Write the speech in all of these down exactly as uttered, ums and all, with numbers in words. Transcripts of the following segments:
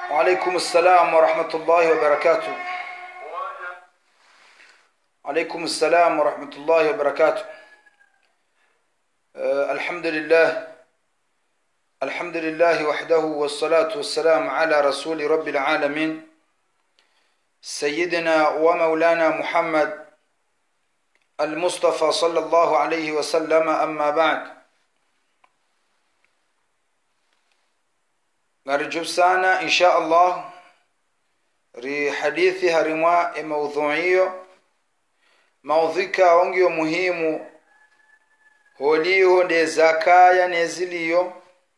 وعليكم السلام ورحمة الله وبركاته. عليكم السلام ورحمة الله وبركاته. أه الحمد لله الحمد لله وحده والصلاة والسلام على رسول رب العالمين سيدنا ومولانا محمد المصطفى صلى الله عليه وسلم. أما بعد، نرجو sana insha Allah ri hadithi harimwa e maudhuiyo maudhika ongio muhimu holiho de zakaya neziliyo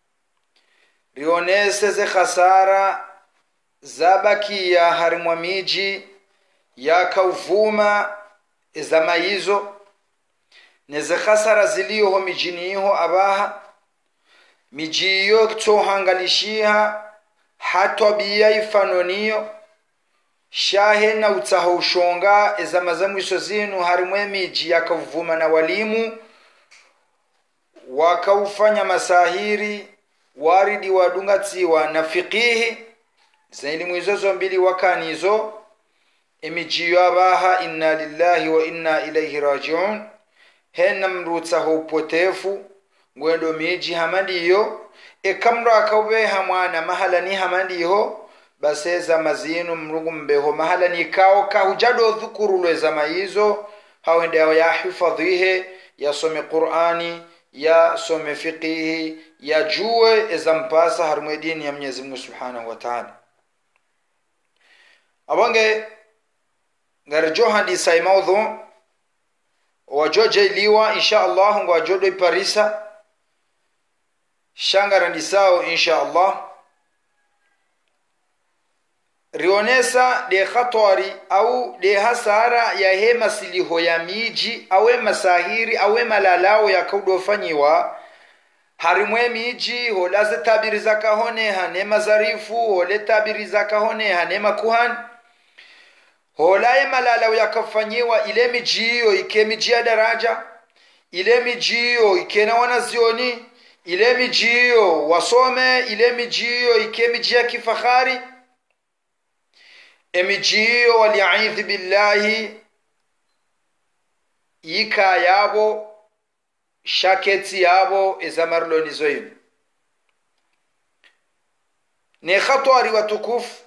rionese ze khasara zabakia harimwa miji ya kauvuma ezamaizo neze khasara ziliyo ho mijiniho abaha mijiyo tohanganishiha hatobia ifanoniyo shahe na utahushonga ezamazamu isozinu harimwe miji yakavuma na walimu wakaufanya masahiri waridi wadungatiwa na fiqihi za elimu hizo zombili wakanizo emijiyo abaha inna lillahi wa inna ilayhi rajiun hena mrutaho upotefu ngwendo miji hamandiyo ekamro akaube hamwana mahala ni hamandiyo baseza mazinu mrugu mbeho mahala ni kao kahujado dhukuru lweza maizo hawende ya hifadhihe ya some Qur'ani ya some fiqihi ya juwe ezampasa harumwe dini ya Mwenyezi Mungu Subhanahu wa Ta'ala. Abange ngarjo hadisa imaudhu wajoje iliwa insha Allah ngwajodo iparisa shangarandisao insha Allah rionesa de khatwari au de hasara ya hema siliho ya miji awe masahiri awe malalao ya kaudofanyiwa harimwe miji holaze tabiri zakahone hane mazarifu hole tabiri zakahone hane makuhani holaye malalao ya kafanyiwa ile miji hiyo ike miji ya daraja ile miji hiyo ike na wanazioni ile miji hiyo wasome ile miji hiyo ike miji ya kifahari emijiyo wali'idhi billahi yika yabo shaketi yabo ezamarloni zoyin ne khatwari watukufu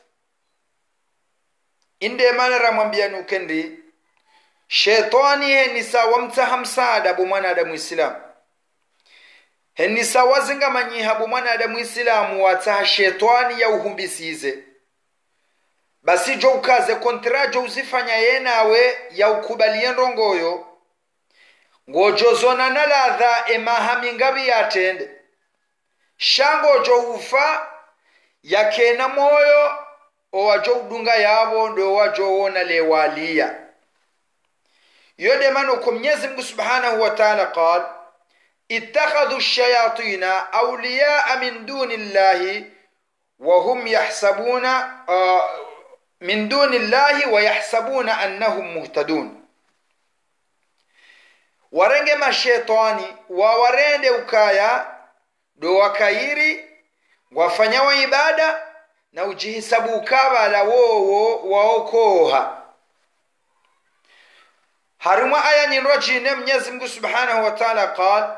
inde manara mwambia nukendi shetani he nisa wamtaha msaada bu mwanadamu Islam he nisa wazinga manyiha bu mwanadamu Islam wataha shetani ya uhumbisize basi jo ukaze kontrajo uzifanya yenawe ya ukubalie ndongoyo ngojozona na ladha emahami ngabi yatende shango jo ufa yakena moyo owajo udunga yabo ndo wajo wona lewalia yode mano kwa Mwenyezi Mungu Subhanahu wa Ta'ala qal ittakhadhu ash-shayatina awliya'a min dunillahi wa hum yahsabuna uh, min dunillahi wa yahsabuna annahum muhtadun. Warenge mashetani wa warende ukaya do wakairi wafanya wa ibada na ujihisabu ukabala wowo waokoha. Haruma aya ni rajine Mwenyezi Mungu Subhanahu wa Ta'ala qal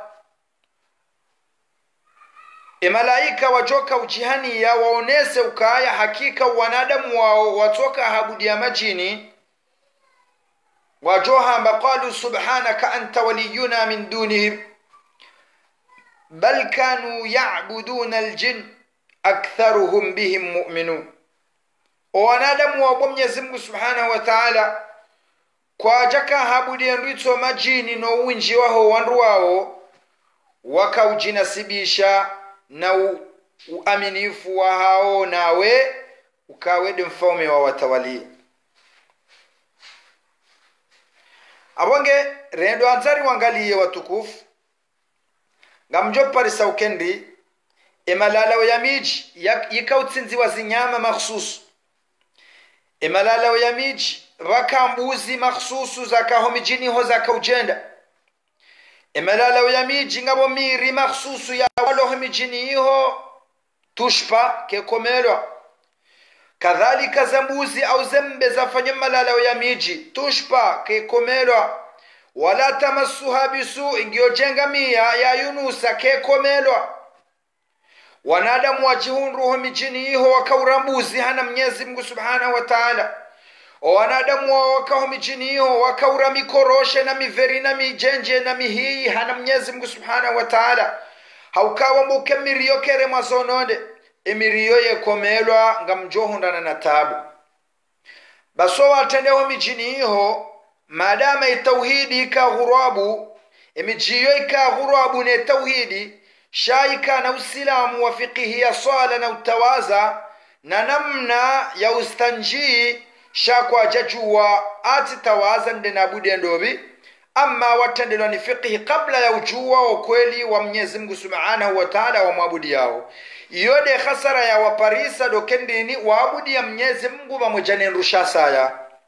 Emalaika wajoka ujihani ya waonese ukaya hakika wanadamu wao watoka habudi ya majini wajoha maqalu subhanaka anta waliyuna min dunihim bal kanu ya'buduna aljin aktharuhum bihim mu'minun. Wanadamu wa Mwenyezi Mungu Subhanahu wa Ta'ala kwa jaka habudi ya ndito majini no unji waho wandu wao wakaujinasibisha na uaminifu wa hao nawe ukawede mfaume wa watawali. Abonge rendo anzari wangaliye watukufu ngamjo parisa ukendi emalala ya miji yikautsinzi wa zinyama makhsus emalala ya miji wakambuzi makhsusu zakaho mijini ho zakaujenda emalala ya miji ngabo miri makhsusu ya walo mijini ho tushpa ke komelwa kadhalika zambuzi au zembe zafanya malalao ya miji tushpa kekomelwa. Wala tamassuha bisu ingio jengamia ya Yunusa kekomelwa. Wanadamu wajihunruho mijini iho wakaurambuzi hana Mwenyezi Mungu subhanahu wa ta'ala. Wanadamu wakaho mijini iho wakaura mikoroshe na miveri na mijenje na mihii hana Mwenyezi Mungu subhanahu wa ta'ala. Haukawa mbuke miriyo kere mazononde emiriyo yekomelwa ngamjohundana na tabu. Baso watendeho mijini iho madama itauhidi ikaghurabu emijiyo ikaghurabu ne tauhidi shaika na usilamu wa fikihi ya swala na utawaza na namna ya ustanji shakwa jajua ati tawaza nde nabude ndobi. Amma watendelwa ni fikihi kabla ya ujua wa kweli wa Mwenyezi Mungu subhanahu wa ta'ala wa mwabudi yao. Iyode khasara ya waparisa dokendini waabudi ya Mwenyezi Mungu mamojane nrusha saya.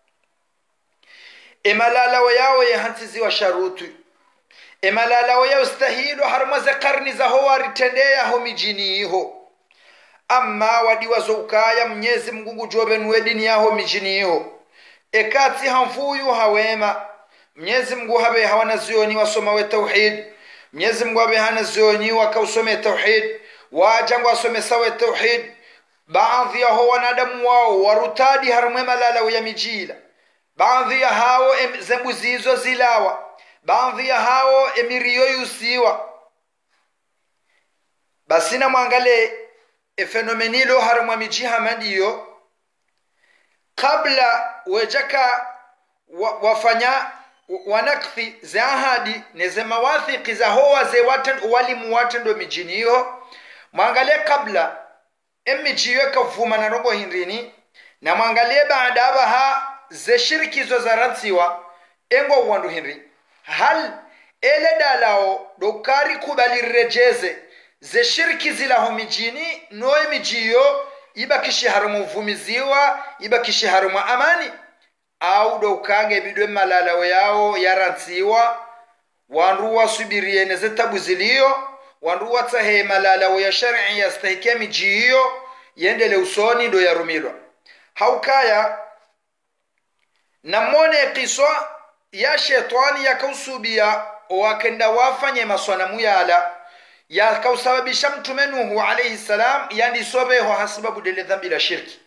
Imalalawa yao ya hantizi wa sharutu. Imalalawa ya ustahilu harumaze karni za hoa ritendea ho mijini iho. Amma wadiwazo ukaya Mwenyezi Mungu jobe nuedini ya ho mijini iho. Ekati hanfuyu hawema. Mwenyezi Mungu habe hawana zioni wasoma we tauhid. Mwenyezi Mungu habe hana zioni wakausome tauhid. Wajangu wasome sawe tauhid. Baadhi ya ho wanadamu wao warutadi harumema lalawa ya mijila. Baadhi ya hao zembuzi hizo zilawa. Baadhi ya hao emiriyo yusiwa. Basina muangale efenomenilo harumwa mijiha madiyo. Kabla wejaka wafanya wanakthi za ahadi neze mawathiki za hoa ze walimu watendo mijini hiyo. Muangalie kabla emijiwe kavuma na rongo hindrini. Na muangalie baada abaha ze shirikizo za ransiwa engo uwandu hinri. Hal ele dalao dokari kubali rejeze ze shiriki zila homijini noe mijiyo ibakishi harumu uvumiziwa ibakishi harumu amani au dokage bidwe malalao yao yaransiwa wandu wasubirie neze tabu zilio wandu watahe malalao ya shari'i yastahike mijiyo yendele usoni ndo yarumilwa. Haukaya na mwone kiswa ya shetani ya kausubia wakenda wafanye maswanamu yala ya kausababisha mtume Nuhu alayhi salam yani sobeho hasababu dele dhambi la shirki.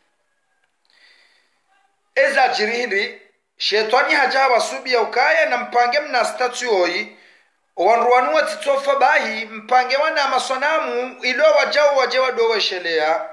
Eza jirihindi shetani haja wasubia ukaya na mpange mna statuoi wanruanua titofa bahi mpange wana maswanamu ilo wajao wajewa dowe shelea.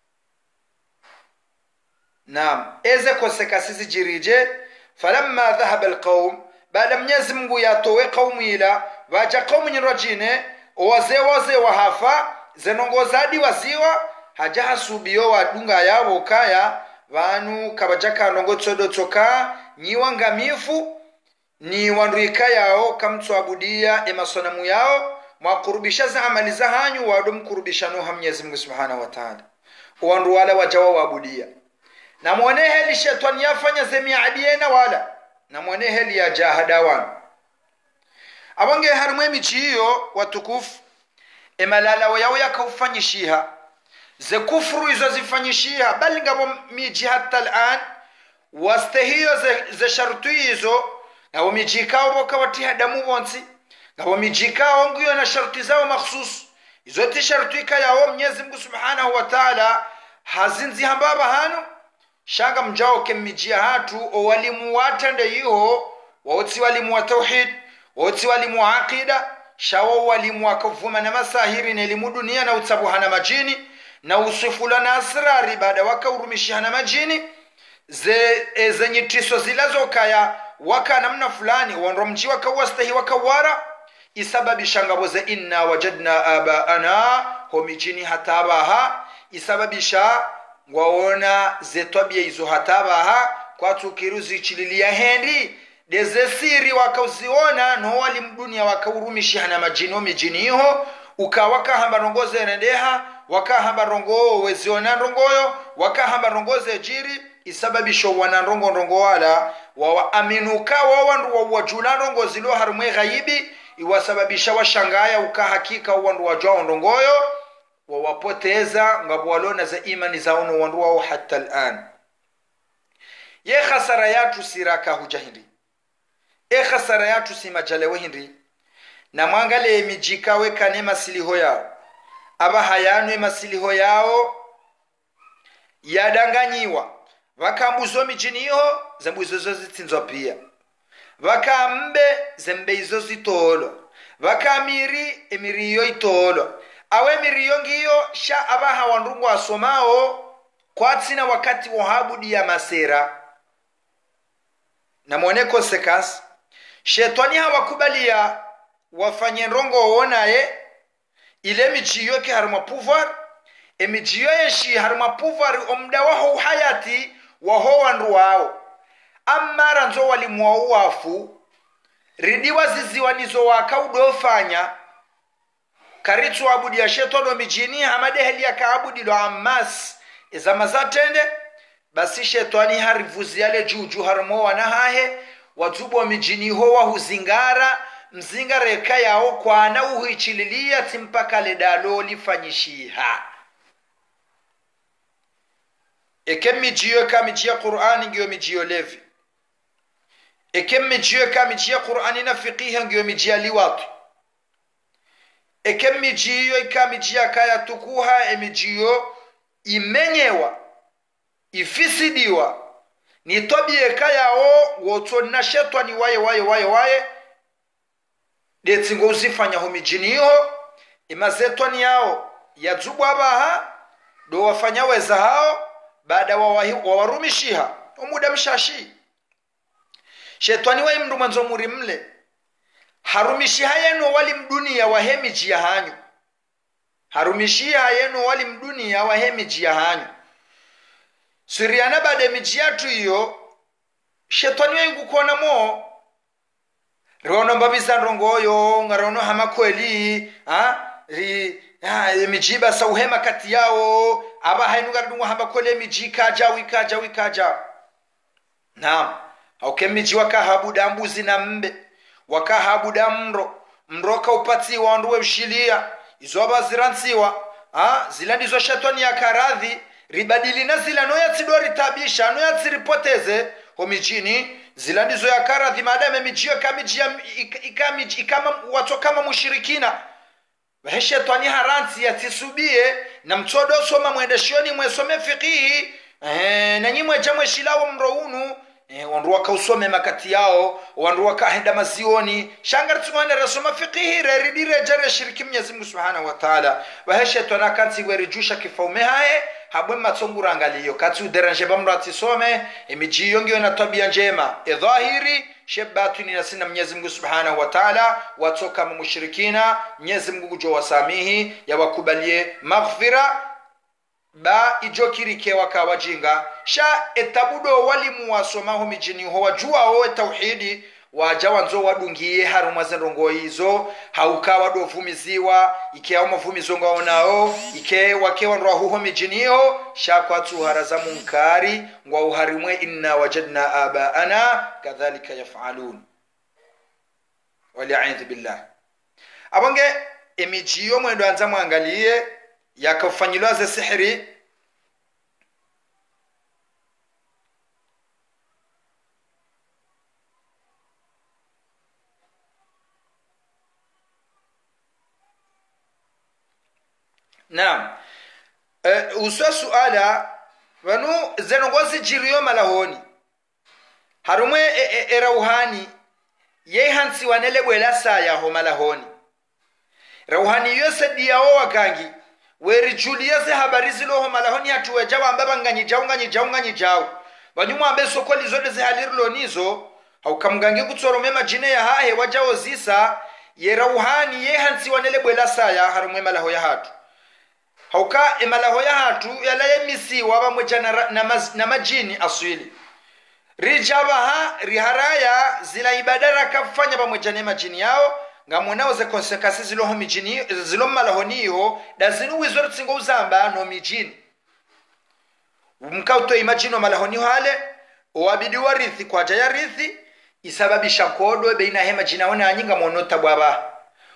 Naam, eze koseka sisi jirije falamma dhahaba alqawm baada Mwenyezi Mungu yatowe kaumu ila waja kaumu nyirajine waze waze wahafa zenongozadi waziwa haja hasubio wadunga yabo kaya vanu kabajaka nongo tsodo tsoka niwangamifu ni wanduika yao kamtwabudia emasonamu yao mwakurubisha za amali za hanyu wadum kurubisha no Mwenyezi Mungu subhanahu wa ta'ala wandu wala wajawa wabudia. Na mwone heli shetani yafanya zemi adiena wala. Na mwone heli ya jahadawan. Abange harumwe michiyo watukufu. Emalala wayao ya kaufanyishiha. Ze kufru izo zifanyishiha. Bali ngabo miji hata al'an. Wastehiyo ze, ze sharutu izo. Ngabo mijikao boka watiha damu bonsi. Ngabo mijikao nguyo na sharutu zao makhsus. Izo ti sharutu ika yao Mwenyezi Mungu subhanahu wa ta'ala. Hazinzi hambaba hanu. Shanga mjao kemijia hatu o walimu watende yuho wauti walimu wa tauhid wauti walimu wa aqida shawo walimu wa kuvuma na masahiri na elimu dunia na utabuhana majini na usufula na asrari baada waka urumishihana majini ze e, zenye tiso zilazo kaya waka namna fulani wanro mji waka wastahi waka wara isababi shangaboze inna wajadna abaana homijini hatabaha isababisha waona zetwabia izo hatabaha kwa tukiruzi chililia hendi deze siri wakauziona no wali mdunia wakaurumishi hana majino mijiniho ukawaka hamba rongoze nendeha waka hamba rongo weziona rongoyo waka hamba rongoze jiri isababisho wana rongo rongo wala wa aminuka wa wandu wa wajula rongo zilo harumwe ghaibi iwasababisha washangaya uka hakika wandu wajwa rongoyo wawapoteza ngabo walona za imani zao no wanduwao hatta al'an. Ye khasara yatu siraka hujahindi, e khasara yatu simajalewe hindi, na mwangale emijikawe kane masiliho yao aba hayanwe masiliho yao yadanganyiwa wakambuzo mijiniho zembuzo zo zitsinzwa pia wakambe zembe izo zitolo wakamiri emiriyo itolo awe miriyo ngiyo sha abaha wandungu asomao kwa tsina wakati wahabudi ya masera na mwone konsekansi shetani hawakubalia wafanye rongo wonaye ile mijiyo ke haruma pouvoir emijiyo yeshi haruma pouvoir omda waho hayati waho wandu wao amara nzo walimwao wafu ridiwa ziziwa nizo wakaudofanya karitu abudi ya shetono mijini hamade heli ya kaabudi lo amas izama za tende basi shetani harivuzi yale juju harimo wanahahe watubu wa mijini hoa huzingara mzinga reka yao kwa na uhichililia timpaka ledalo lifanyishiha. Eke mijiyo ka mijiya Qur'ani ngiyo mijiyo levi. Eke mijiyo ka mijiya Qur'ani na fiqiha ngiyo mijiya liwatu. Eke mijiyo ka mijiya kaya tukuha emijiyo imenyewa ifisidiwa ni tobie kayao woto na shetani waye waye waye waye detsingo uzifanya homijiniho imazetoni yao yazubu abaha do wafanya weza hao baada wawarumishiha umuda mshashi shetani wa imndu manzo muri mle harumishiha yenu wali mdunia wahemiji ya hanyu harumishiha yenu wali mdunia wahemiji ya hanyu suriana baada mijiyatu iyo shetani wa ingu kona mo rono mbabisa ndongoyo ngarono hama kweli ha ri ha mijiba sauhema kati yao aba hainuga ndungu hama kweli mijika jawi kaja wikaja naam auke miji wakahabu dambuzi na mbe wakahabu damro mroka upati wanduwe mshilia izo abaziransiwa ha zila ndizo shetani ya karadhi ribadili na zila no yatsidori tabisha no yatsiripoteze homijini zila ndizo ya karadhi madame mijiyo kamijia ikamiji ikama watu kama mushirikina wa shetani haransi yatisubie na mtodo soma mwendeshoni mwesome fiqihi eh na nyimwe jamwe shilawo mrounu eh wanduwa kausome makati yao wanduwa kahenda mazioni shangar tumane rasoma fiqihi reridire jare shiriki Mwenyezi Mungu Subhanahu wa Ta'ala wa shetani kanti werijusha kifaume hae habwe matsongura angaliyo kati uderanje bamro atisome emijiyo ngiyo na tabia njema edhahiri shebatuni na sina Mwenyezi Mungu Subhanahu wa Ta'ala watoka mushrikina Mwenyezi Mungu jo wasamihi ya wakubalie maghfira ba ijokirike wakawajinga sha etabudo walimu wasomaho mijini ho wajua ho tauhidi wajawa nzo wadungiye haruma zendongo hizo haukawa dovumiziwa ike au mavumizo ngaonao ike wakewa ndo huho mijiniyo shakwa tu haraza munkari ngwa uharimwe inna wajadna abaana kadhalika yafalun wali'aidhu billah abange emijiyo mwendo anza mwangalie yakafanyilwa za sihiri naam uh, uswa suala wanu zenongozi jiriyo malahoni harumwe e, e, erauhani ye hansi wanele bwela saya ho malahoni rauhani yose diao wakangi weri julia ze habari zilo ho malahoni atuwe jawa ambaba nganyi jawu nganyi jawu nganyi jawu banyuma ambe sokoli zote ze halirlo nizo haukamgangi kutsorome majine ya hahe wajao zisa ye rauhani ye hansi wanele bwela saya harumwe malaho ya hatu hauka emalaho ya hatu yala yemisi waba mojana na, maz, na majini aswili rijabaha riharaya zila ibadara kafanya pamoja na majini yao ngamunao ze konsekasi zilo ho mijini zilo malaho niho dazinu wizoro tsingo uzamba no mijini mkauto imagine malaho niho hale wabidi warithi kwa jaya rithi isababisha kodo baina hema jina ona anyinga monota bwaba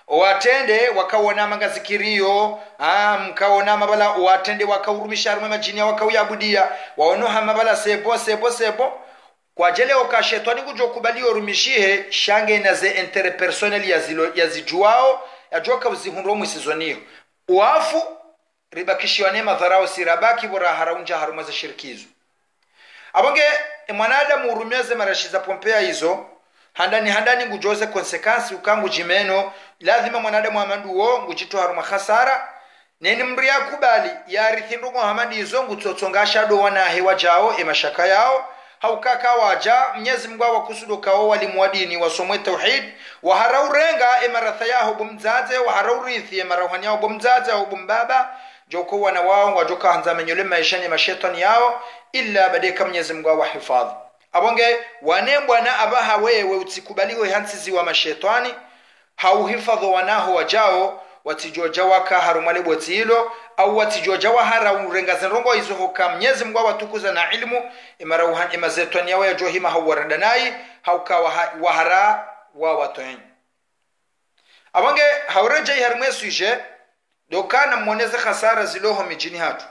watende wakaona magazikirio ah mkaona mabala watende wakaurumisha arma majini wakauyabudia waonoha mabala sebo sebo sebo kwa jele oka shetani kujo kubaliyo rumishihe shange na ze interpersonal yazilo yazijuao yajoka uzihunro musizoniyo uafu ribakishiwane madharao sirabaki bora haraunja haruma za shirkizo abonge mwanadamu urumeze marashiza pompea hizo handani handani ngujoze konsekansi ukangu jimeno lazima mwanadamu amandu wo ngujito haruma khasara neni mriya kubali ya rithindu Muhammad hizo ngutotsonga shado wana hewa jao emashaka yao haukaka waja Mwenyezi Mungu wakusudo kao walimwadini wasomwe tauhid wa haraurenga emaratha yao bomzaze wa haraurithi emarahani yao bomzaze au bombaba joko wana wao wajoka hanza menyole maisha ni mashetani yao illa badeka Mwenyezi Mungu wa hifadhi abonge wane bwana abaha wewe utikubaliwe hansizi wa mashetani hauhifadhi wanaho wajao watijoja waka harumale botilo au watijoja wa hara urenga zenrongo hizo hoka Mwenyezi Mungu watukuza na ilmu imarauhan imazetoni yawe johima hawarandanai hauka wahara wa watoen abonge haureje harumwe suje dokana mmoneze khasara ziloho mijini hatu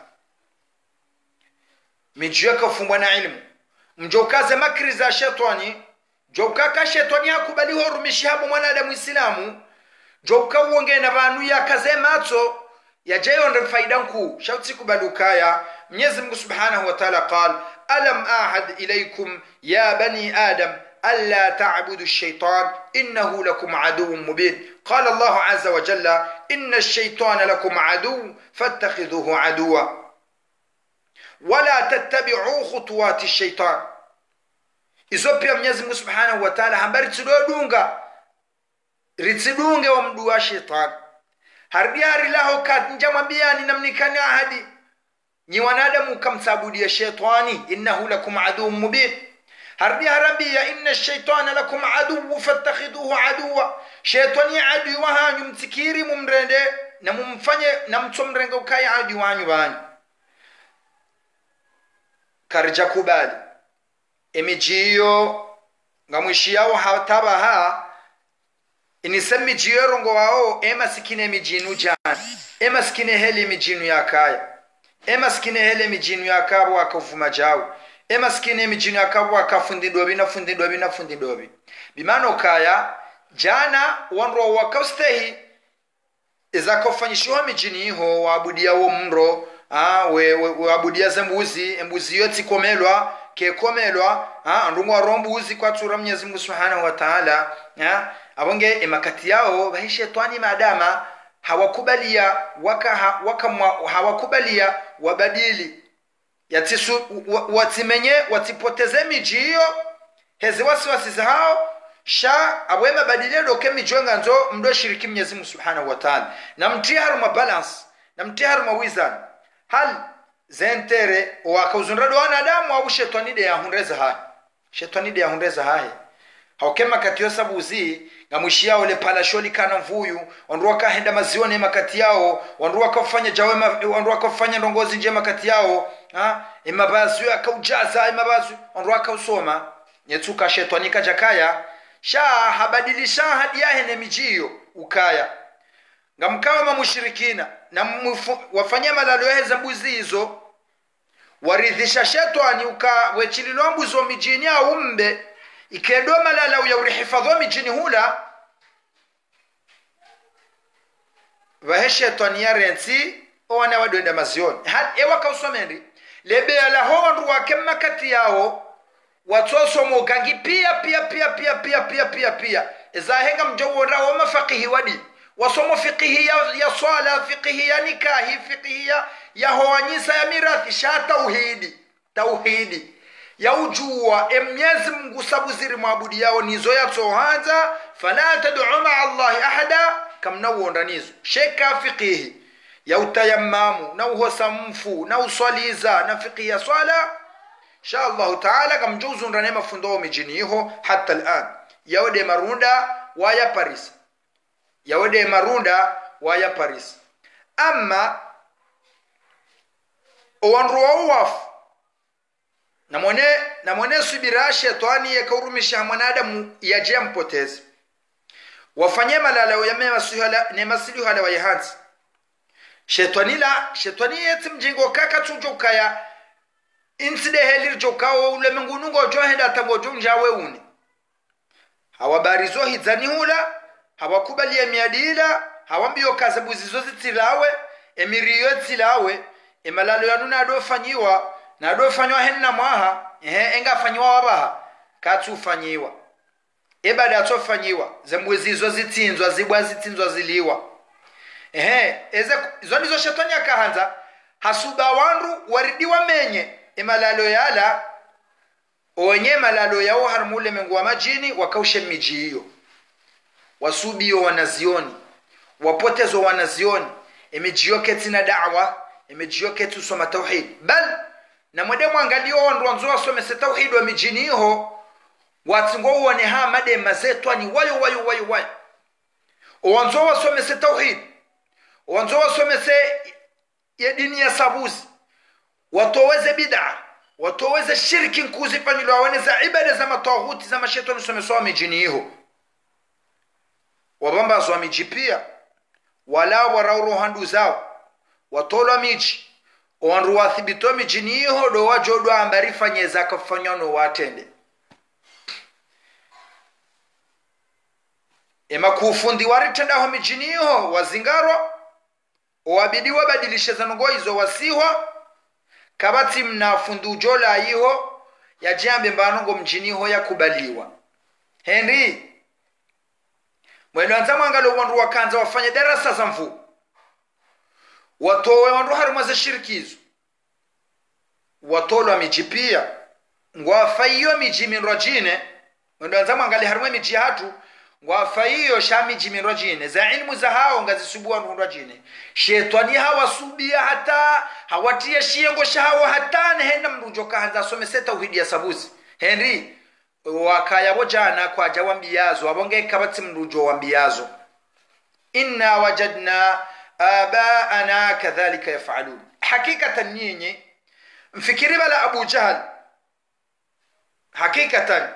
mijiweka fumbwa na ilmu mjokaze makri za shetani jokaka shetani hakubali horumishi hapo mwanadamu Islamu joka uonge na banu yakaze matso yajayo ndo faida nkuu shauti kubadukaya Mwenyezi Mungu Subhanahu wa Ta'ala qal alam ahad ilaykum ya bani adam alla ta'budu ash-shaytan innahu lakum aduwwun mubin qala Allah azza wa jalla inna ash-shaytana lakum aduwwun fattakhidhuhu aduwwa wala tattabi'u khutuwati ash-shaytan izo pia Mwenyezi Mungu Subhanahu wa Ta'ala habari tudodunga ritsidunge wa mdu wa shetani harbiari laho katnja mabiani namnikani ahadi ni wanadamu kamsabudia shetani innahu lakum aduwwun mubin harbi harabia inna ash-shaytana lakum aduwwun fattakhiduhu aduwwa shetani adu wa hanyu mtikiri mumrende na mumfanye na mtomrenga ukaya adu wanyu bani karja kubali emijiyo ngamwishiao hatabaha inisemi jiyorongo wao ema sikine mijinu jana ema sikine heli mijinu yakaya ema sikine heli mijinu yakabo akavuma jao ema sikine mijinu yakabo akafundidobi na fundidobi na fundidobi bimano kaya jana wanro wakaustehi izakofanyishwa mijini ho waabudia wo mro ah we waabudia zembuzi embuzi yoti komelwa ke komelwa ah ndungwa rombuzi kwa tura Mwenyezi Mungu Subhanahu wa Ta'ala ah abonge emakati yao bahishetani madama hawakubalia waka ha, waka hawakubalia wabadili yatisu watimenye watipoteze miji hiyo hezi wasiwasi zao sha abwema badilie doke mijonga nzo mdo shiriki Mwenyezi Mungu Subhanahu wa Ta'ala na mtiharu ma balance na mtiharu ma wizan hal zentere wakauzunrado wanadamu au shetani de yahundeza hai shetani de yahundeza hai haukema katiyo sabuzi ngamwishia ole palasholi kana mvuyu ondoka henda mazioni makati yao ondoka kufanya jawema ondoka kufanya ndongozi njema kati yao ha imabazu akaujaza imabazu ondoka usoma nyetuka shetani kajakaya sha habadilisha hadi yahe ne mijiyo ukaya ngamkawa mamushirikina na wafanya malalo ya zambuzi hizo waridhisha shetani ukawechililo mbuzo mijini au mbe ikedo malala ya urihifadho mijini hula vaheshetani ya rensi owana wadoenda mazioni had ewa kausomendi lebe ala hondu wakema kati yao watoso mogangi pia pia pia pia pia pia pia pia ezahenga mjowora wa mafaqihi wadi wasomo fiqhi ya, ya swala fiqhi ya nikahi fiqhi ya, ya hoanyisa ya mirathi sha tauhidi tauhidi ya ujua Mwenyezi Mungu sabuziri maabudi yao nizo ya tohanza fala tad'u ma'a Allah ahada kamna uondanizo sheka fiqhi ya utayammamu na uhosamfu na uswaliza na fiqhi ya swala insha Allah taala kamjuzu ndane mafundo mijini ho hata al'an yawde marunda waya Paris yawde marunda waya Paris amma owanruwa wafu na mwone na mwone subira shetani yakaurumisha mwanadamu yaje mpoteze wafanye malalo ya memasuhala ne masilihu ala wayahanzi shetani la shetani yeti mjingo kaka tujokaya inside helir jokao ule mengunungo johenda tango jonjawe uni hawabarizo hizani hula hawakubali emiadila hawambio kazabuzi zozi tilawe emiriyo tilawe emalalo yanuna adofanyiwa na adofanyiwa henna mwaha ehe enga fanyiwa wabaha katu fanyiwa ebada atofanyiwa zembwezi zozi tinzwa zibwa zitinzwa ziliwa ehe eze zoni zo shetani akahanza hasuba wandu waridiwa menye emalalo yala onye malalo yao harmule mengu wa majini wakaushe miji hiyo wasubio wanazioni wapotezo wanazioni emijio ketina da'wa emijio ketu soma tauhid bal na mwede mwangalio wandu wanzo wasome se tauhid wa mijini hiyo watingo uone ha made mazetwa ni wayo wayo wayo wayo wanzo wasome se tauhid wanzo wasome se ya dini ya sabuzi watoweze bid'a watoweze shirki nkuzi fanyilo awaneza ibada za matahuti za mashetani somesoa mijini hiyo wabamba zwa miji pia wala warauro handu zao watolwa miji wanru wathibito mijini hiyo do wajodo ambari fanyeza kafanyano watende ema kufundi waritenda ho mijini hiyo wazingaro wabidi wabadilishe zanongo hizo wasihwa kabati mnafundu jola hiyo ya jambe mbanongo mjini hiyo yakubaliwa Henry mwendo anza mwangalo wandu wakanza wafanye darasa za mfu watowe wandu haruma za shirikizo watolwa mijipia ngwafaiyo miji minrajine mwendo anza mwangali haruma miji hatu ngwafaiyo shami jiminrajine za ilmu za hao ngazisubuwa minrajine shetani hawa subia hata hawatia shiengo shahawa hata nehenda mrujoka hanza somese tauhidi ya sabuzi Henry wakaya bojana kwa jawambiyazo abonge kabati mrujo wambiyazo inna wajadna abaana kadhalika yafalun hakikatan nyinyi mfikiri bala Abu Jahl hakikatan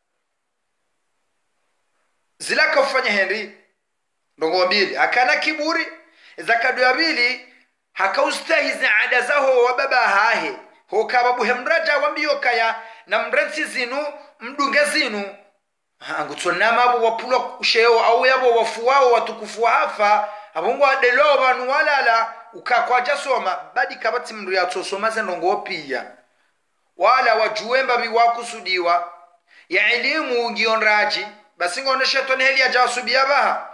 zilaka ufanya Henry ndongo mbili akana kiburi zakadu ya bili hakaustahizi ada zaho wababa hahe ho kababu hemraja wambiyo kaya na mrensi zinu mdunge zinu angutsonama abo wapulwa sheo au yabo wafuwao watukufu hafa abongo adelo banu walala ukakwaja soma badi kabati mndu yatosoma zenongo pia wala wajuemba biwakusudiwa ya elimu ngionraji basi ngone shetani heli ajasubia baha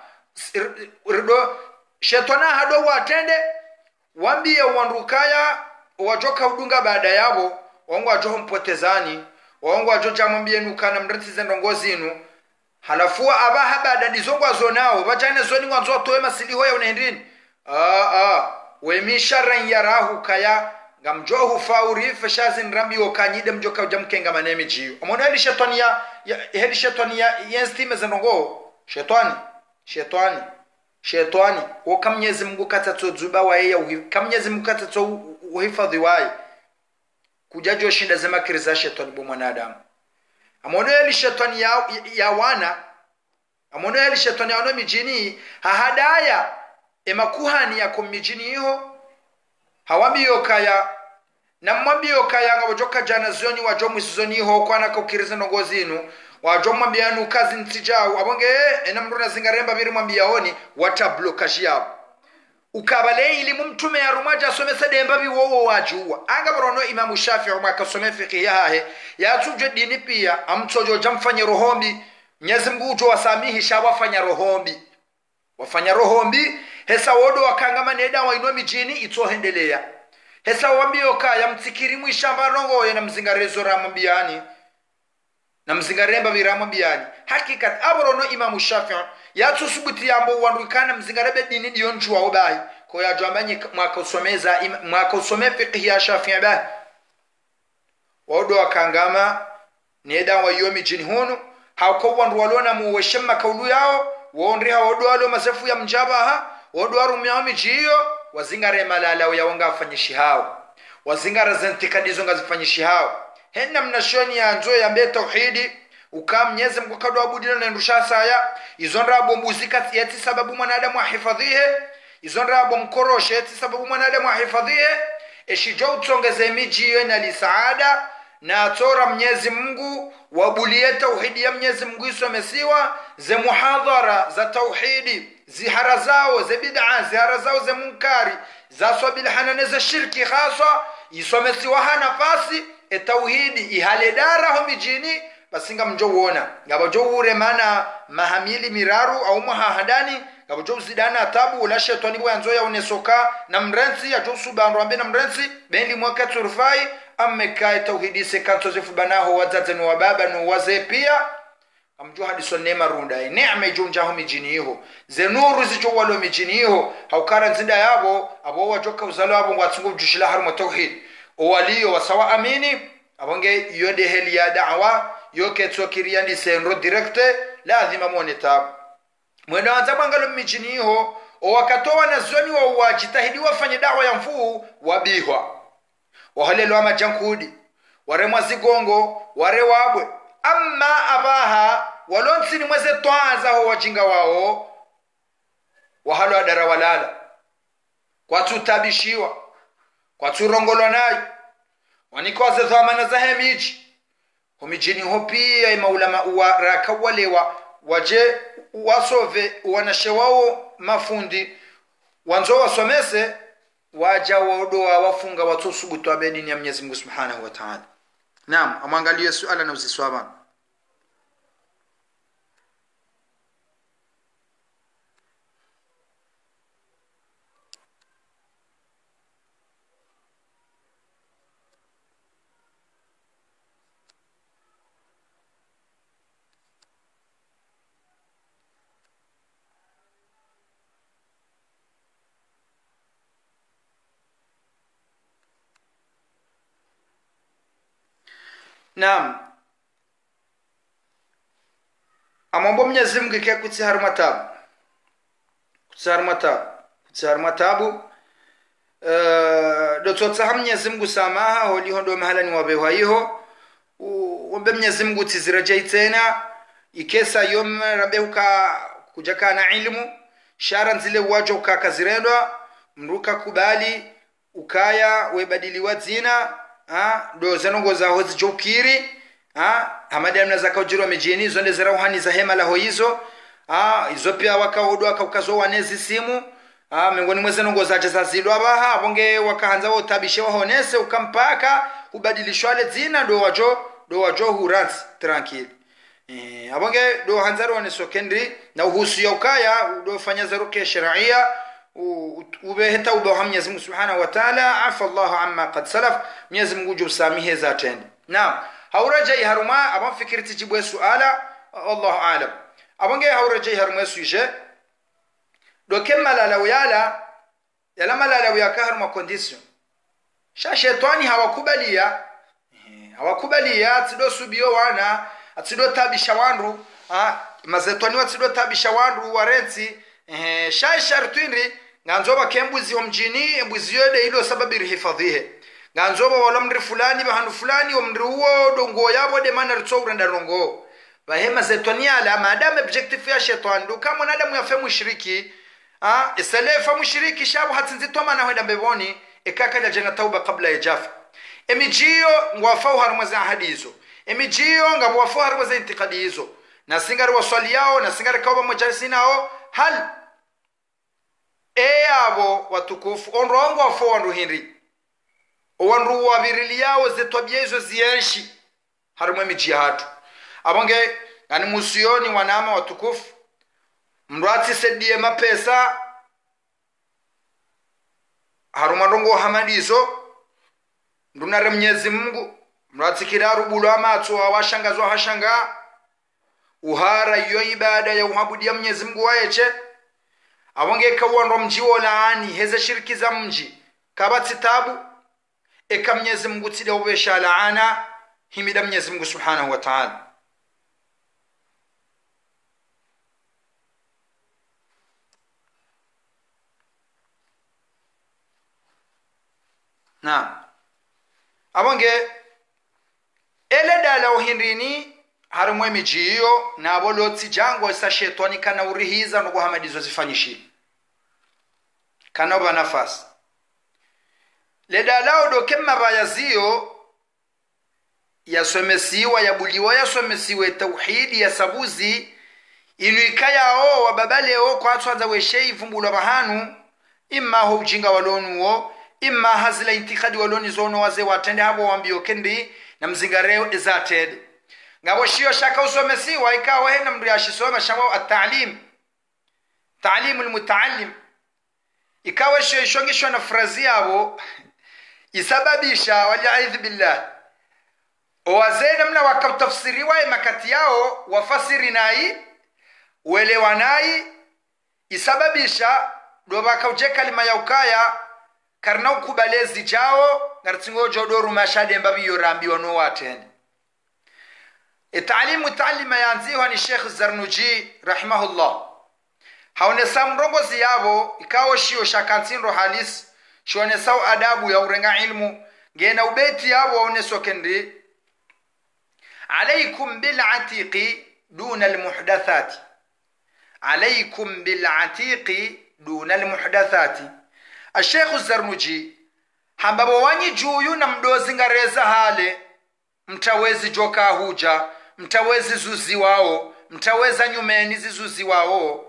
rido shetana hado watende wambie wandukaya wajoka udunga baada yabo wangu wajoho mpotezani wangu wajoja mwambie nukana mreti zendongo zinu halafuwa abaha baada nizongo azonao bajane zoni wanzo atowe masiliho ya unahendini aa aa wemisha ranyarahu kaya ngamjohu fauri feshazi nrambi wakanyide mjoka ujamkenga manemi jiyo omona heli shetani ya heli shetani ya yenstime zendongo shetani shetani shetani wakamnyezi Mungu katato zuba wa yeye kamnyezi Mungu katato uhifadhi wae kujajo shinda zema kiriza shetani bo mwanadamu amono yeli shetani ya, ya wana amono yeli shetani ya ono mijini hahadaya emakuhani ya kumijini hiyo hawambiyo kaya na mwambiyo kaya ngabojoka jana zoni wajomu zoni hiyo kwa nako kiriza nongozinu wajomwa mbiyanu kazi ntijao abonge ena mruna zingaremba biri mwambiyaoni watablokaji yabo ukabale ili mtume ya rumaja asomesa demba biwowo wajuwa anga barono Imamu Shafi'i umaka some fiqh yahe ya tuje dini pia amtojo jamfanye rohombi Mwenyezi Mungu ujo wasamihi shawafanya rohombi wafanya rohombi hesa wodo wakangama neda wainwa mijini itohendelea hesa wambio kaya mtikiri mwishamba rongo ya na mzingarezo ramambiyani na mzingaremba biramo biyani hakikat aborono Imamu Shafi'i yatu subuti yambo wandukana mzingarebe dini diyo njuwa obahi kwa ya jambanye mwaka usomeza mwaka usome fiqh ya Shafi'i bahi wado wakangama neda wa yomi jini hunu hauko wandu walona muweshema kaulu yao waondri hawado walo masefu ya mjabaha wado warumia mijiyo wazingare malala ya wanga afanyishi hao wazingara zentikadizo ngazifanyishi hao henna mnashoni ya njo ya mbe tauhidi ukam Mwenyezi Mungu kadwa abudina na ndusha saya izo nrabo muzika yati sababu mwanadamu ahifadhihe izo nrabo mkoroshe yati sababu mwanadamu ahifadhihe eshijo utsongeze miji yo na lisaada na atora Mwenyezi Mungu wabulie tauhidi ya Mwenyezi Mungu isomesiwa ze muhadhara za tauhidi zihara zao ze bid'a zihara zao ze munkari za sabil hanane za shirki khaswa isomesiwa hana nafasi e tauhidi ihale dara ho mijini basinga mjowona ngabo jowure mana mahamili miraru au mahahadani ngabo jowzidana tabu la shetani bwanzo ya unesoka na mrensi ya josubanro ambe na mrensi bendi mwaka turfai amekai tauhidi sekanto zifubanaho wazazi no wababa no wazee pia amjua hadiso neema runda neema ijunja ho mijini hiyo zenuru zijo walo mijini hiyo haukara nzinda yabo abo wajoka uzalo abo ngwatsungu jushila harumo tauhid owaliyo wasawa amini abonge yode heli ya da'wa yoke tsokiria ndi senro directe lazima moneta mwenda wanza mwangalo mijini hiyo owakatoa na zoni wa wajitahidi wafanye da'wa ya mfuu wabihwa wahalelo ama jankudi ware mwazigongo ware wabwe amma abaha walonsini mweze twaza ho wajinga wao wahalo adara walala kwa tutabishiwa kwa turongolo nayo wanikoze dhamana za hemiji homijini hopia maulama waraka walewa waje wasove wanashewao mafundi wanzo wasomese waja waodoa wafunga watosubutu abedini ya Mwenyezi Mungu Subhanahu wa Ta'ala. Naam, amwangalie suala na uziswaba. Naam. Amambo Mwenyezi Mungu kia kutihar matabu. Kutihar matabu. Kutihar matabu. Uh, Dototsa ha Mwenyezi Mungu samaha holi hondo mahala ni wabewa hiho. Wambe Mwenyezi Mungu tizirajai tena. Ikesa yom rabehuka kujaka na ilmu. Shara nzile wajo ukakazirendwa. Mruka kubali. Ukaya webadiliwa zina. Ha do zanongo za hozi jokiri ha hamadi amna zakajirwa mijini zonde za rauhani za hema la hoizo ha izo pia wakaodo akaukazo wanezi simu ha miongoni mwa zanongo za jazazilwa baha bonge wakaanza wotabishe wahonese ukampaka ubadilishwale zina do wajo do wajo huransi tranquille eh abonge do hanzaro wanesokendri na uhusu ya ukaya do fanya zaruke sharia ubeheta ubaha Mwenyezi Mungu Subhanahu wa Ta'ala afa Allahu amma qad salaf Mwenyezi Mungu jumsamihe zatende naam hauraja haruma abon fikirti jibwe suala Allahu aalam abonge hauraja haruma suje do kemala la yala yala malala yaka haruma condition sha shetani hawakubalia hawakubalia atido subio wana atido tabisha wandu ah mazetoni watido tabisha wandu warenzi eh sha shartini nganzoba kembuzi omjini embuzi yode ilo sababu rihifadhihe nganzoba wala mri fulani bahanu fulani omri huo dongo yabo de mana ritsowrenda rongo bahema zetoni ala madam objective ya shetani ndo kama mwanadamu yafe mushriki ah isalefa mushriki shabu hatinzito mana hoda mbeboni ekaka jana tauba kabla yajafa emijiyo ngwafau harmaza hadizo emijiyo ngabwafau harmaza intikadi hizo na singari waswali yao na singari kauba majalisi nao hal e abo watukufu onrongo afo wandu hinri wandu wabirili yao zetwabia hizo zienshi harumwe miji hatu abonge ngani musiyoni wanama watukufu mrati sedie mapesa haruma rongo hamadizo ndunare Mwenyezi Mungu mrati kiraru bulo amatso awashangazwa hashanga uhara iyo ibada ya uhabudia Mwenyezi Mungu waeche abonge kawonro mji wolaani heze shiriki za mji kabati tabu eka Mwenyezi Mungu tide ubesha laana himida Mwenyezi Mungu Subhanahu wa Ta'ala na abonge ele dala uhinrini harimwe mijiyo na abolotsi jango sa shetani kana urihiza no kuhamadizo zifanyishi kana ba nafasi ledalao do kemma bayaziyo yasomesiwa yabuliwa yasomesiwe tauhidi ya sabuzi inuikayao wababaleo kwa twanza weshei vumbulo bahanu imma ho ujinga walonuo imma hazila intikadi waloni zono waze watende habo wambio kendi na mzingareo ezated ngabo shiyo shaka usomesiwa ikawa hena mndu yashisoma shawa at-ta'lim ta'limul muta'allim ikawa shiyo shongisho na frazi yabo isababisha wali'idh billah wazena mna wakatafsiriwa makati yao wafasiri nai uelewa nai isababisha do bakauje kalima ya ukaya karna ukubalezi jao ngartingo jodoru mashade mbabi yorambi wano watende italimu talima yanziwa ni Sheikh Zarnuji rahimahullah haone samrongo ziyabo ikawo shio shakantinro halis shone saw adabu ya urenga ilmu ngena ubeti yabo waone sokendi عليكم بالعتيق دون المحدثات عليكم بالعتيق دون المحدثات الشيخ الزرنوجي hambabo wanyi juyu na mdozi ngareza hale mtawezi joka huja mtawezi zuzi wao mtaweza nyumeni zizuzi wao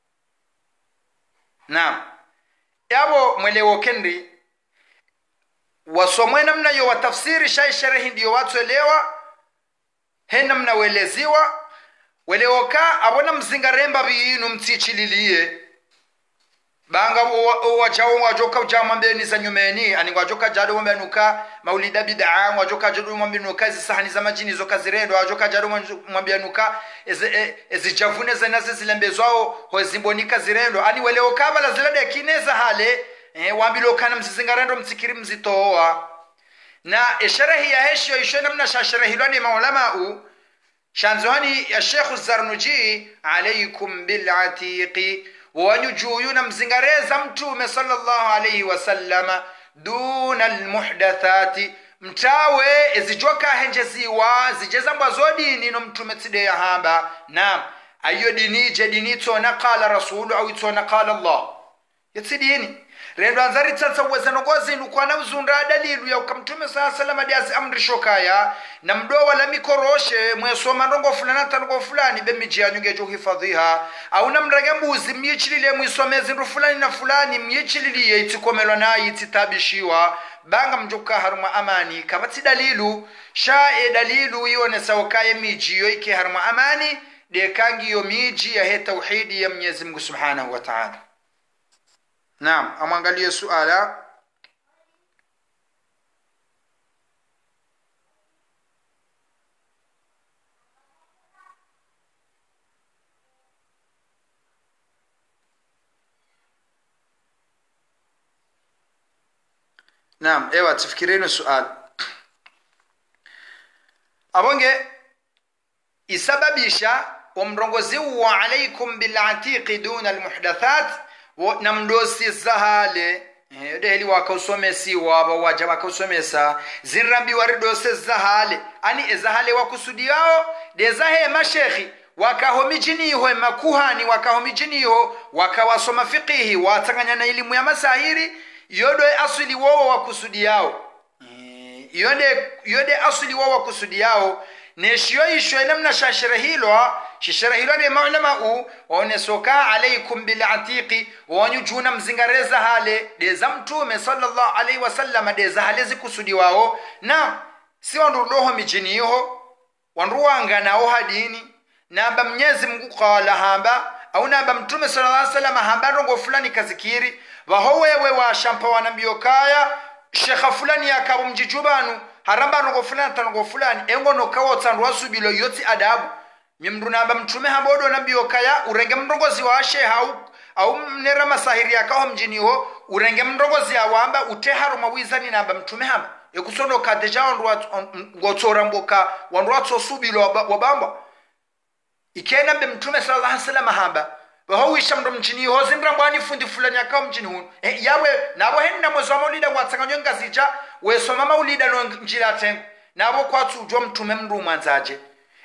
naam yabo mwelewo kendi wasomwe namna yo watafsiri shay sharehi ndio watu elewa hena mnaweleziwa weleoka abona mzingaremba binu mtichililie banga wajao wajoka ujamambeni za nyumeni ani wajoka jado mwambenuka maulida bid'a wajoka jado mwambenuka zisahani za majini zo kazirendo wajoka jado mwambenuka ezijavune za nazi zilembezwao hozimbonika zirendo ani weleoka bala zilade kineza hale eh wambiloka na mzingarendo mtikiri mzitoa na isharahi ya heshio ishona mna shasharahilani maulama u shanzohani ya Sheikh Zarnuji alaykum bil atiqi wanyujuyuna mzingareza mtume sallallahu alayhi wasallama duna al muhdathati mtawe ezijoka henjeziwa zijeza mbazo dini no mtume tside ya hamba na ayo dini je dini tsona qala rasulu au tsona qala Allah yatsidini rendo anzari tsatsa uwezano gozi nukwana uzunda dalilu ya ukamtume saa salama diasi amri shokaya na mdowa la mikoroshe mwesoma ndongo fulani tanongo fulani bemiji ya nyungejo hifadhiha au na mrage mbuzi myichilile mwisomezi ndu fulani na fulani myichilile itikomelwa na ititabishiwa banga mjoka haruma amani kabati dalilu shae dalilu ione sawakaye miji yo ike haruma amani dekangi yo miji ya he tauhidi ya Mwenyezi Mungu Subhanahu wa Ta'ala. Naam, amwangalie suala. Naam, ewa tufikireni suala. Abonge isababisha umrongozi wa alaykum bil atiqi duna al muhdathat na mdosi zahale deli wakausomesi waba waja wakausomesa zirambi waridose zahale ani ezahale wakusudiao dezahe mashekhi wakahomijini ho makuhani wakahomijini ho wakawasoma fiqihi watanganya na elimu ya masahiri yodo asili wao wakusudiao yode yode asili wao wakusudiao neshiyo isho namna shashirahilo shishirahilo ni maulama u waonesoka alaykum bil atiqi wanyujuna mzingareza hale deza mtume sallallahu alayhi wasallam deza hale zikusudi wao na si wandu roho mijiniho wandu wanga nao hadini namba Mwenyezi Mungu qala hamba au namba mtume sallallahu alayhi wasallam hamba rongo fulani kazikiri waho wewe wa shampa wanambiyokaya shekha fulani yakabo mjijubanu haramba rongo fulani tanongo fulani engo no kawo tsandu wasubilo yoti adabu mimdu namba mtume habodo nambiyokaya urenge mrongozi wa sheha au au mnera masahiri yakaho mjiniho urenge mrongozi awamba uteharu mawizani namba mtume hamba ekusono kadeja wandu ngotora mboka wandu watso subilo wabamba ikena be mtume sallallahu alaihi wasallam hamba bahawisha mndo mjini ho zindra mbani fundi fulani akawa mjini hunu eh, yawe nabo henna mwezo wa maulida watsanganyo ngazija wesoma maulida no njira tengo nabo kwatu ujwa mtume mndu manzaje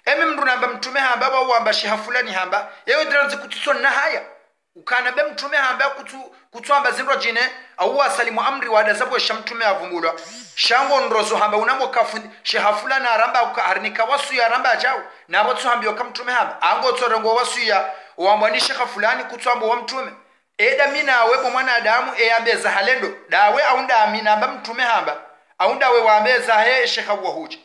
eme mndu namba mtume hamba ba wamba sheha fulani hamba yewe dranzi kutusonna haya ukana be mtume hamba kutu kutwamba zinro jine au wasalimu amri wada zabo shamtume avumulwa shango nrozo hamba unamo kafundi sheha fulani aramba harnika wasu ya ramba ajao na abo tuhambio kamtume hamba ango torongo wasu ya wambani sheha fulani kutwamba wa mtume eda mina webo mwana adamu e ambeza halendo dawe aunda amina amba mtume hamba aunda we wambeza he sheha wahuja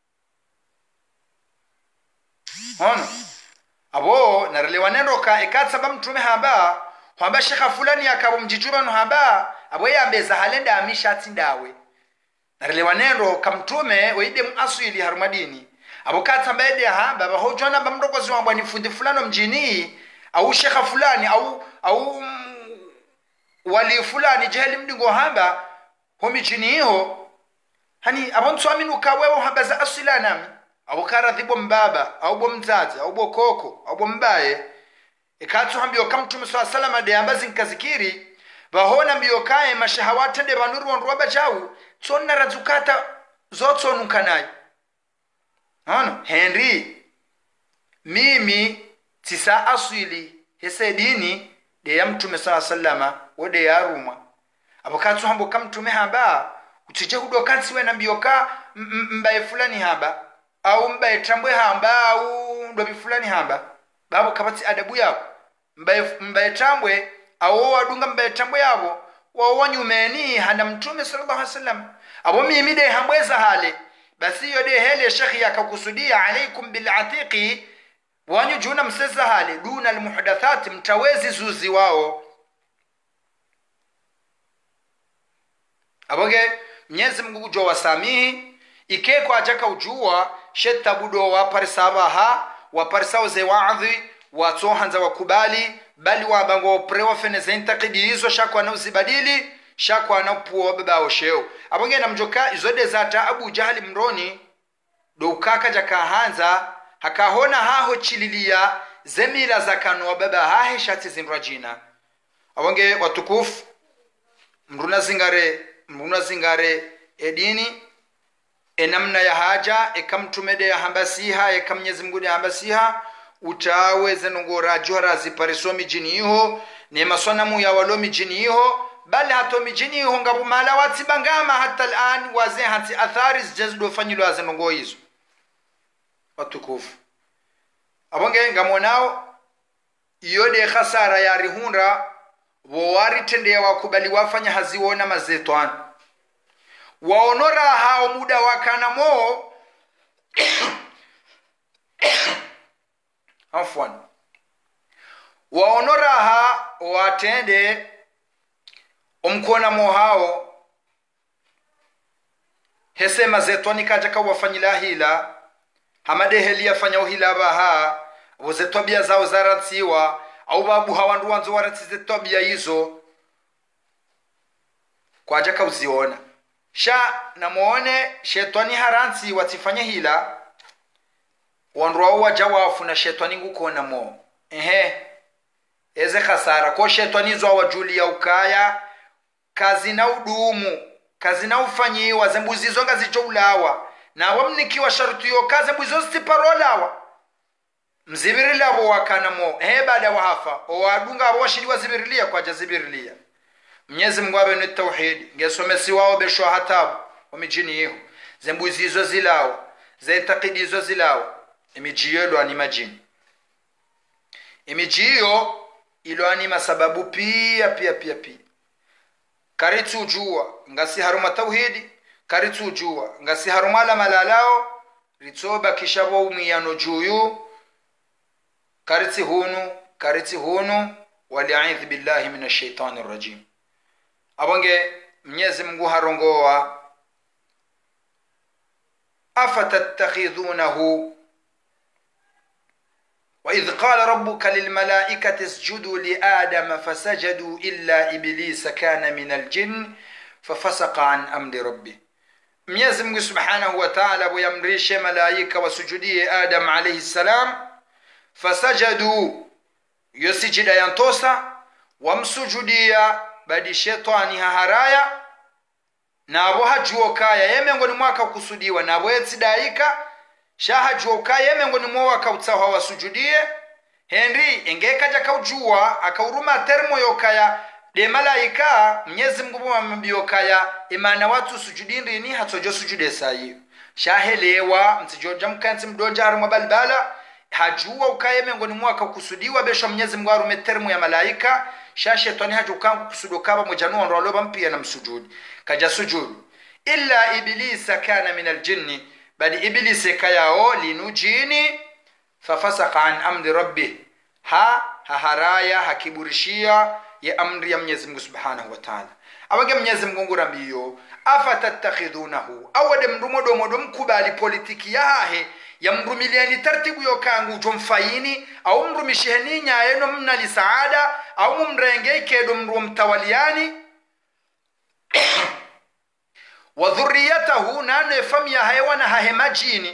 hono abo narelewa nendo ka ekatsa ba mtume hamba hamba shekha fulani akabo mjijuba no hamba abo yambeza halenda amisha tindawe narelewa nendo kamtume weide muasili harumadini abo katsa mbede hamba ba hojona ba mdogozi wamba ni fundi fulano mjini au shekha fulani au au wali fulani jeheli mdingo hamba homi jini ho hani abonso aminu kawewo hamba za asila nami abo karadhibo mbaba au bo mzazi au bo koko au bo mbaye ikatsu hambio kamtume sallallahu alayhi wasallam de ambazi nkazikiri bahona mbio kae mashahawate de banuru on roba jau tsonna razukata zotso nunkanai ano Henry mimi tisa aswili hese dini de ya mtume sallallahu alayhi wasallam wode ya ruma abokatsu hambo kamtume hamba utije hudokatsi we nambio ka mbaye fulani hamba au mbaye tambwe hamba au ndobi fulani hamba babo kapati adabu yako mbaye mbaye tambwe au wadunga mbaye tambwe yabo wa wanyumeni hana mtume sallallahu alaihi wasallam abo mimi de hambweza hale basi yode hele shekhi akakusudia alaikum bil atiqi wanyu juna mseza hale duna al muhdathat mtawezi zuzi wao aboge Mwenyezi Mungu jo wasamihi ikeko ajaka ujua sheta budo wa parisaba ha wa parisao ze waadhi wa tohanza wakubali bali wa bango prewa feneze intakidi hizo shakwa na uzibadili shakwa na puo baba osheo abonge na mjoka izode zata Abu Jahali mroni do ukaka jaka hanza hakahona haho chililia zemila zakano baba hahe shati zimrajina abonge watukufu mruna zingare mruna zingare edini enamna ya haja ekamtumede ya hambasiha ekamnyezi Mungu ya hambasiha utaweze nongora johara zipariso mijini iho ne maswanamu ya walo mijini iho bali hato mijini iho ngabu mala wati bangama hata al'an waze hati athari zijazdo fanyilo aze nongo hizo watukufu abonge ngamonao yode khasara ya rihunra wawari tende ya wakubali wafanya haziwona mazetwani waonora hao muda wakana mo afwan waonora ha watende omkona mo hao hesema zetwani kaja ka wafanyila hila hamade helia fanya uhila baha wozetobia zao zaratiwa au babu hawandu wanzo warati zetobia hizo kwa jaka uziona sha na muone shetani haransi watifanya hila wanrwa wajawafu na shetani ngukona mo ehe eze khasara ko shetani zo wajulia ukaya kazi na udumu kazi na ufanyiwa zembuzi zonga zichoulawa na wamnikiwa sharutu yo kazi mbuzo stiparolawa mzibirila abo wakana mo ehe baada wahafa o wadunga abo washiriwa zibirilia kwa jazibirilia Mwenyezi Mungu abe ni tauhid ngesomesi wao besho hatabu wamijini hiyo zembuzi hizo zilao zaitakidi hizo zilao imijiyo ilo ani majini imijiyo ilo ani masababu pia pia pia pia karitu ujua ngasi haruma tauhidi karitu ujua ngasi haruma la malalao ritoba kishabo umiyano juyu kariti hunu kariti hunu wali'idh billahi minash shaitani rajim abonge Mwenyezi Mungu harongoa afatattakhidunahu wa idh qala rabbuka lil malaikati isjudu li adama fasajadu illa iblisa kana minal jinn fafasaqa an amri rabbih Mwenyezi Mungu subhanahu wa ta'ala boyamrishe malaika wasujudie Adam alayhi salam fasajadu yosijida yantosa wamsujudia badi shetani haharaya na abo hajuo kaya yemengoni mwaka kusudiwa na abo etsidaika shaha joka yemengoni mwa wakautsawa wasujudie henry engekaja kaujua akauruma termo yokaya de malaika Mwenyezi Mungu ambiokaya imana watu sujudini ni hatojo sujude sayi shahelewa mtijoja mkanzi mdoja harumwa balbala hajua ukaye mengoni mwaka kusudiwa besho Mwenyezi Mungu arume termo ya malaika sha shetani hajukangu kusudo kaba mojanu onroloba mpia na msujudi kaja sujudu illa iblisa kana min aljinni bali iblisi kayao linujini fafasaka an amri rabbih ha haharaya hakiburishia ya amri ya Mwenyezi Mungu Subhanahu wa Ta'ala awage Mwenyezi Mungu ngurambiyo afatattakhidunahu awade mrumodo modo mkubali politiki yahe ya mrumiliani tartibu yokangu jomfaini au mrumishiheni nyaeno mnali saada au mrenge kedo mru mtawaliani wa dhurriyatahu nane famia haywana hahemajini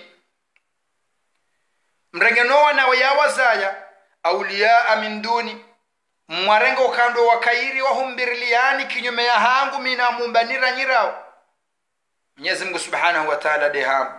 mrenge noa na wayawazaya auliya min duni mwarengo kando wakairi wa humbiriliani kinyume ya hangu mina mumbanira nyirao Mwenyezi Mungu Subhanahu wa Ta'ala deham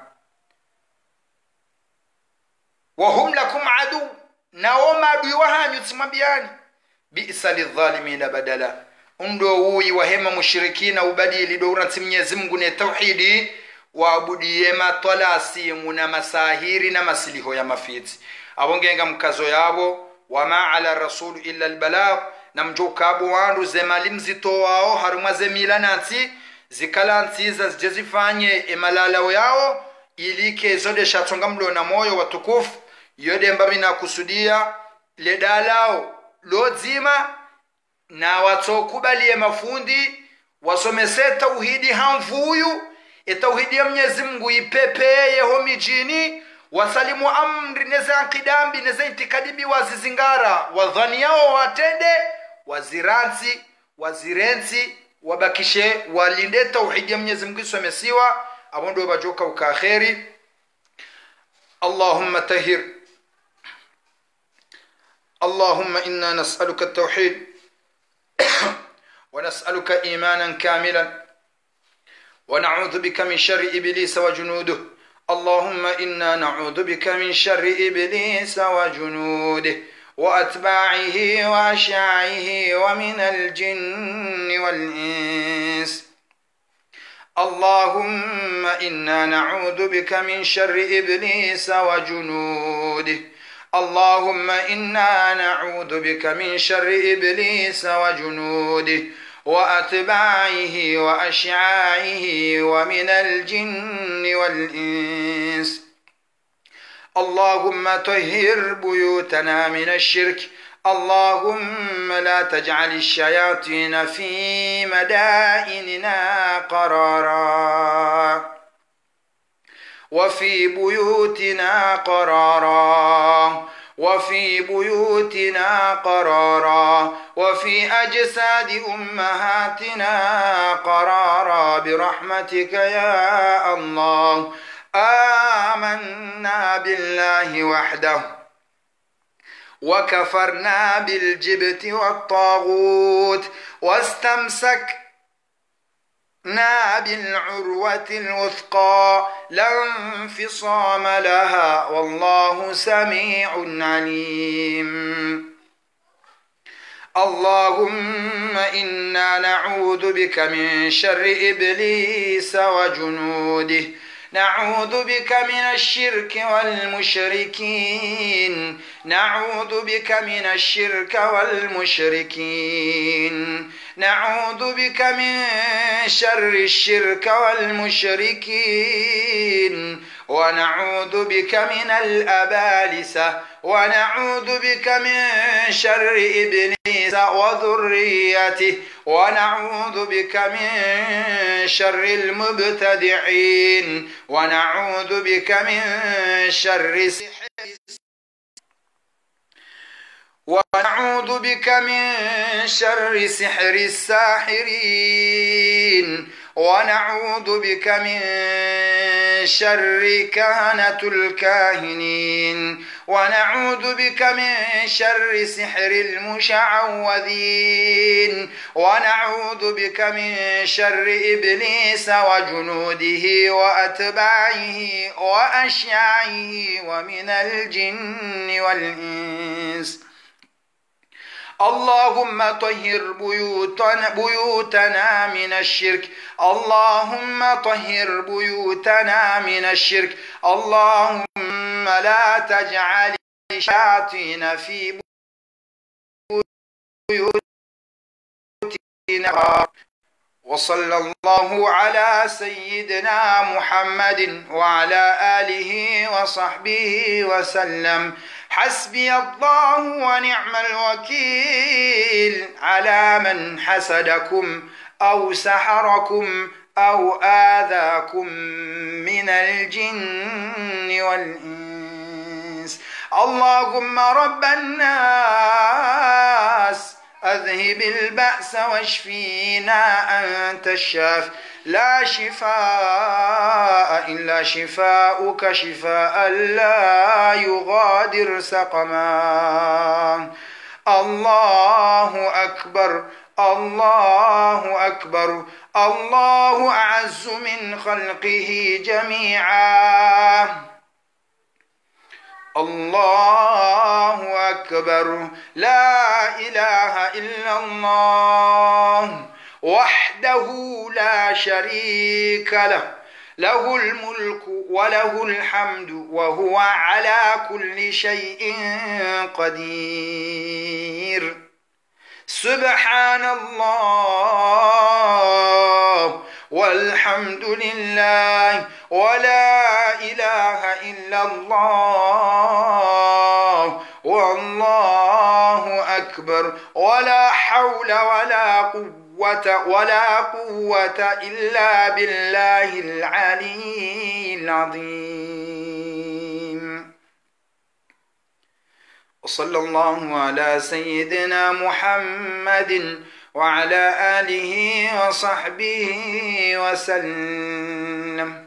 wa hum lakum adu naoma adui wahanyu tsimambiani bi'sa lidh-dhalimin badala undo uyi wahema mushrikina ubadili doura Mwenyezi Mungu ne tauhidi waabudie matwalasi muna masahiri na masiliho ya mafiti abongenga mkazo yabo wama ala rasul illa albalagh namjuka abo wandu zemali mzito wao haruma zemila nanti zikalanti zazifanye emalala yao ilike zode shatonga mlo na moyo watukufu yode mbamina kusudia ledalao lozima na watokubalie mafundi wasomese tauhidi hamvuyu etauhidi ya Mwenyezi Mungu ipepeye homijini wasalimu amri neza kidambi neza intikadibi wazizingara wadhani yao watende waziranzi wazirenzi wabakishe walinde tauhidi ya Mwenyezi Mungu somesiwa abondo bajoka ukakheri Allahumma tahir Allahumma inna nas'aluka at-tauhid wa nas'aluka imanan kamilan wa na'udhu bika min sharri iblisa wa junudihi اللهم إنا نعوذ بك من شر إبليس وجنوده وأتباعه وأشياعه ومن الجن والإنس اللهم إنا نعوذ بك من شر إبليس وجنوده اللهم إنا نعوذ بك من شر إبليس وجنوده وأتباعه وأشياعه ومن الجن والإنس اللهم طهر بيوتنا من الشرك اللهم لا تجعل الشياطين في مدائننا قرارا وفي بيوتنا قرارا وفي بيوتنا قرارا وفي أجساد أمهاتنا قرارا برحمتك يا الله آمنا بالله وحده وكفرنا بالجبت والطاغوت واستمسكنا بالعروة الوثقى لا انفصام لها والله سميع عليم اللهم إنا نعوذ بك من شر إبليس وجنوده نعوذ بك من الشرك والمشركين نعوذ بك من الشرك والمشركين نعوذ بك من شر الشرك والمشركين ونعوذ بك من الأبالسة ونعوذ بك من شر إبليس وذريته ونعوذ بك من شر المبتدعين ونعوذ بك من شر سحر ونعوذ بك من شر سحر الساحرين ونعوذ بك من شر كهنة الكاهنين، ونعوذ بك من شر سحر المشعوذين، ونعوذ بك من شر إبليس وجنوده وأتباعه وأشياعه ومن الجن والإنس. اللهم طهر بيوتنا, بيوتنا من الشرك، اللهم طهر بيوتنا من الشرك، اللهم لا تجعل الشياطين في بيوتنا. وصلى الله على سيدنا محمد وعلى آله وصحبه وسلم. حسبي الله ونعم الوكيل على من حسدكم أو سحركم أو آذاكم من الجن والإنس. اللهم رب الناس أذهب البأس واشفينا، أنت الشافي لا شفاء إلا شفاؤك، شفاء لا يغادر سقما. الله أكبر، الله أكبر، الله أعز من خلقه جميعا. الله أكبر، لا إله إلا الله وحده لا شريك له، له الملك وله الحمد وهو على كل شيء قدير. سبحان الله والحمد لله ولا إله إلا الله والله أكبر، ولا حول ولا قوة ولا قوة إلا بالله العلي العظيم. وصلى الله على سيدنا محمد وعلى آله وصحبه وسلم.